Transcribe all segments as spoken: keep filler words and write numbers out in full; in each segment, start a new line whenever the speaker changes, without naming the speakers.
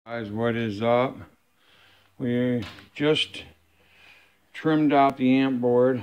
Guys, what is up? We just trimmed out the amp board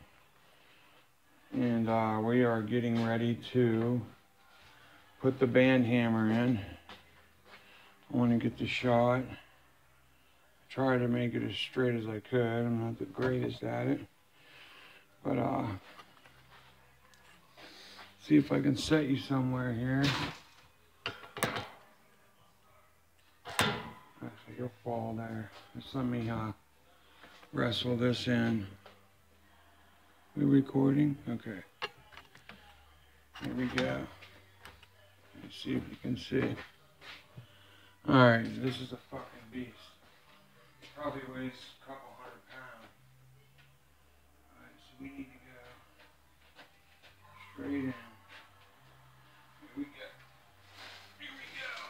and uh, we are getting ready to put the Bandhammer in. I want to get the shot. Try to make it as straight as I could. I'm not the greatest at it, but uh, see if I can set you somewhere here. Actually, you'll fall there. Just let me uh, wrestle this in. We recording? Okay. Here we go. Let's see if you can see. Alright, this is a fucking beast. Probably weighs a couple hundred pounds. Alright, so we need to go straight in. Here we go. Here we go.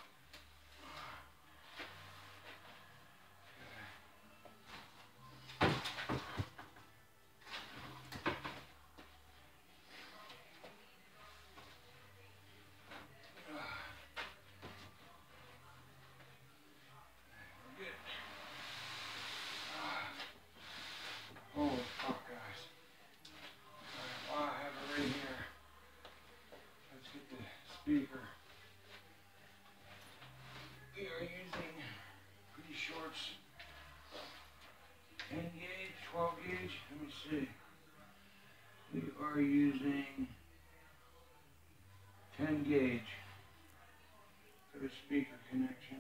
Holy fuck, guys. Alright, while I have it right here, let's get the speaker. We are using pretty shorts. ten gauge, twelve gauge, let me see. We are using ten gauge for the speaker connection.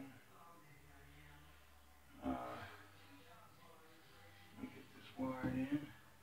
Uh, let me get this wired in.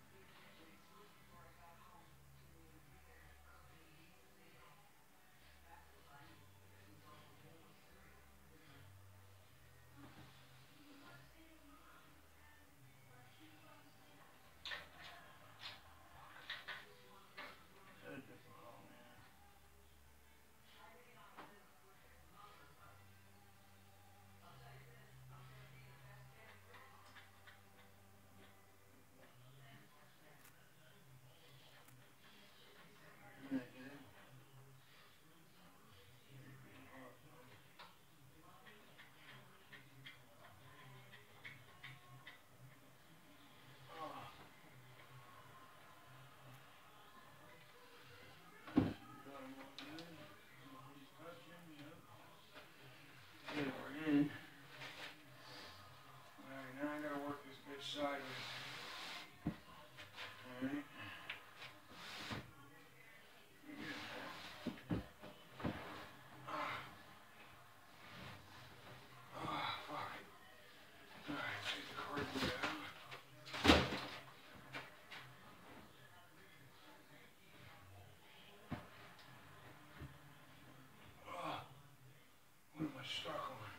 Stuck on.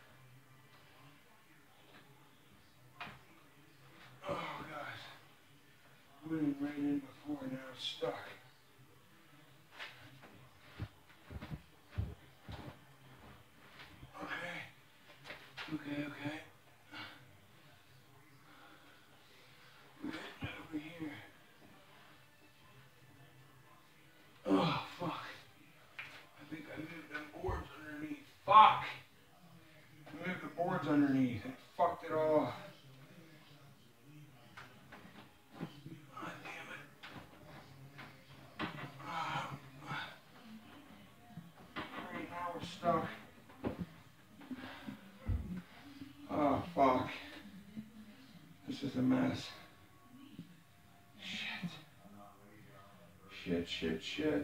Oh, guys. Went right in before, now it's stuck. Okay. Okay, okay. We're getting over here. Oh, fuck. I think I moved them boards underneath. Fuck! I moved the boards underneath and fucked it all up. God damn it. Ah. Right now we're stuck. Oh, fuck. This is a mess. Shit. Shit, shit, shit.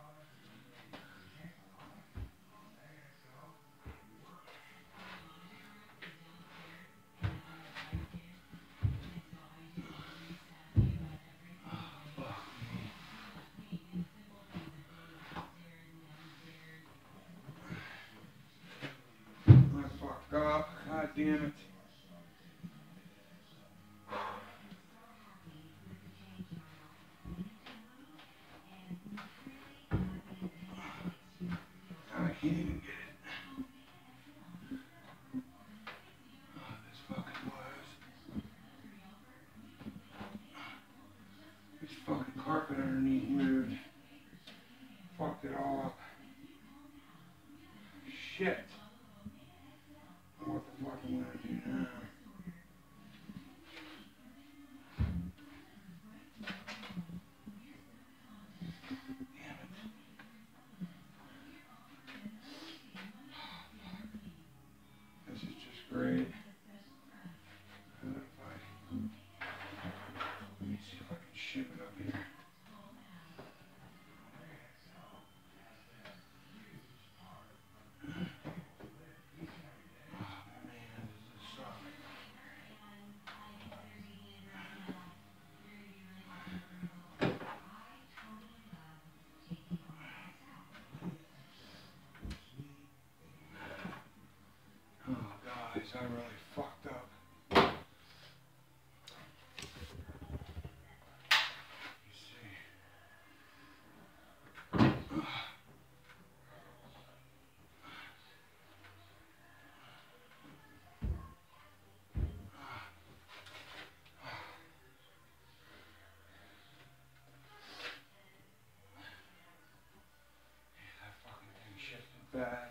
God, God damn it. I can't even get it. Oh, this fucking was. This fucking carpet underneath moved. Fucked it all up. Shit. What the guys, I really fucked up. Bad.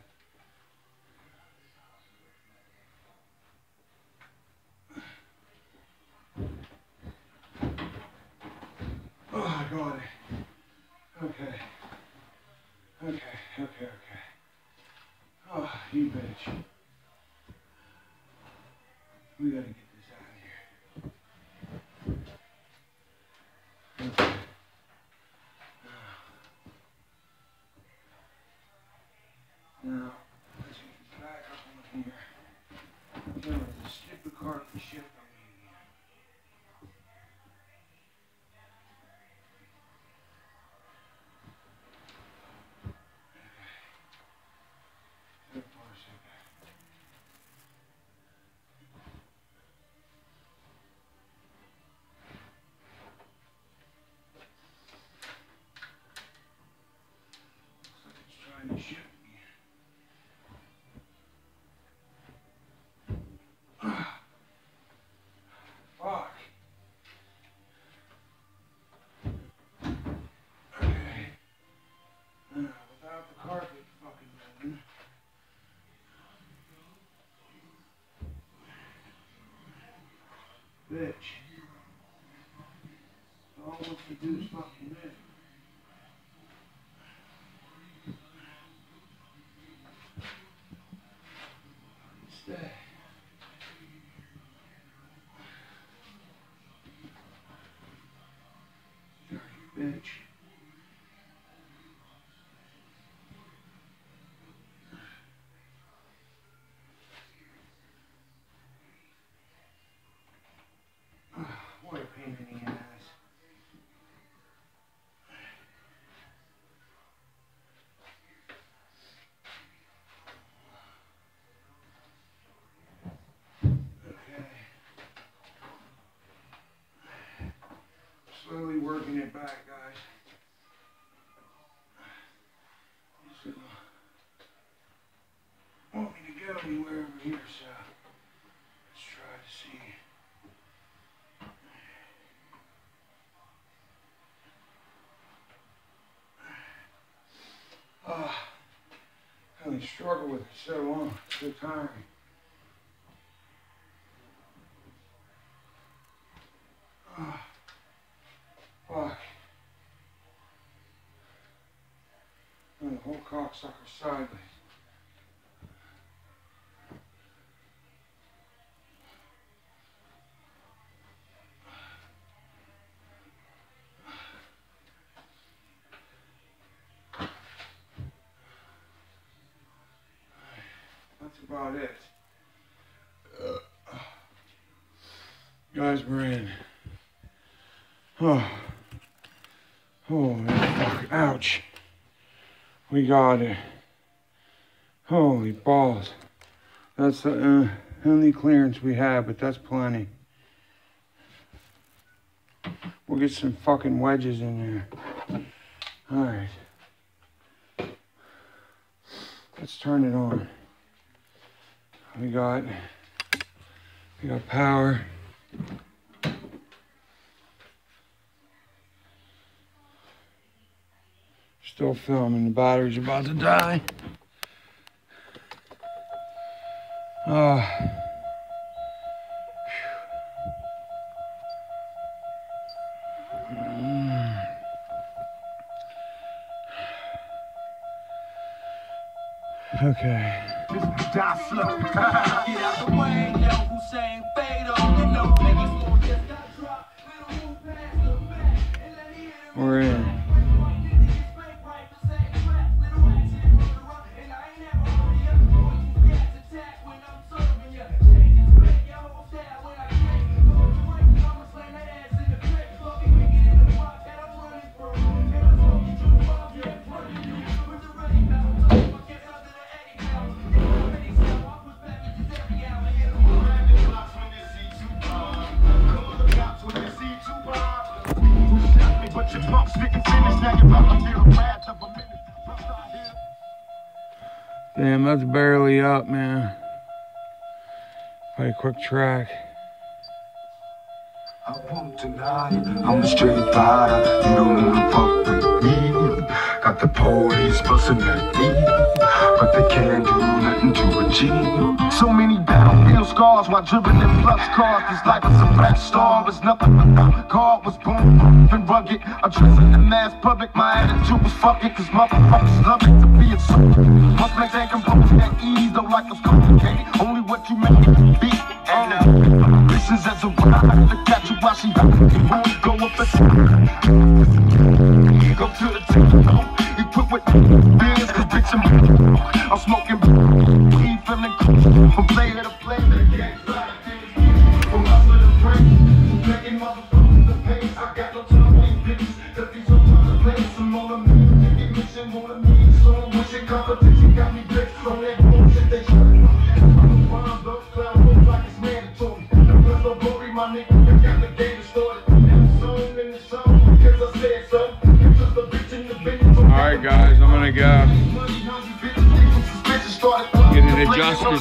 Oh, I got it. Okay. Okay, okay, okay. Oh, you bitch. We gotta get this out of here. Okay. Now, let's get back up on here. There was a stupid cart and shit on me again. Okay. Good for a second. Looks like it's trying to shoot. Fuck. Okay. Uh, without the carpet fucking moving. Bitch. All it wants to do is fucking move. Stay. Bitch. What a pain in the ass. Okay. Slowly working it back, guys. So, want me to go anywhere over here, so let's try to see. Oh, I only struggled with it so long, so tiring. Oh, fuck. Oh, the whole cocksucker sideways. That's about it. Uh, guys, we're in. Oh. Holy fuck. Ouch. We got it. Holy balls. That's the uh, only clearance we have, but that's plenty. We'll get some fucking wedges in there. Alright. Let's turn it on. We got, we got power. Still filming, the battery's about to die. Oh. Mm. Okay.
Die slow. Get out the way, yo. Hussein Fatal. You know, niggas won't just got dropped. Little move past the back and let me hit him.
We're in. Damn, that's barely up, man. Probably a quick track.
I won't deny it, I'm a straight rider. You don't wanna fuck with me. Got the police busting at me, but they can't do nothing to a G. So many battlefield scars while dribbling in plus cars. This life is a rap star, was nothing but God was born and rugged. I dress in the mass public, my attitude was fucking, cause motherfuckers love it to be insulted. Must maintain composure at ease, though life was complicated. Only what you make it be. And uh, listens as a ride to catch you while she go up and go to the top. Equipped with beers, cause bitch I'm I'm smoking weed, feeling cool. From player to player, from hustler to break, from making motherfuckers the pace. I got no time for these bitches, cause these are trying to play some on the music mission, on the music song, wishing competition got me blitzed on that bullshit they try to find those clown folks like it's mandatory. The rest of glory, my nigga, you got the game distorted. Song in the song, because I said so.
Alright guys, I'm gonna go get it adjusted.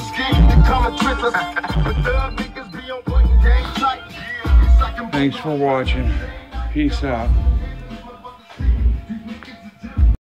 Thanks for watching. Peace out.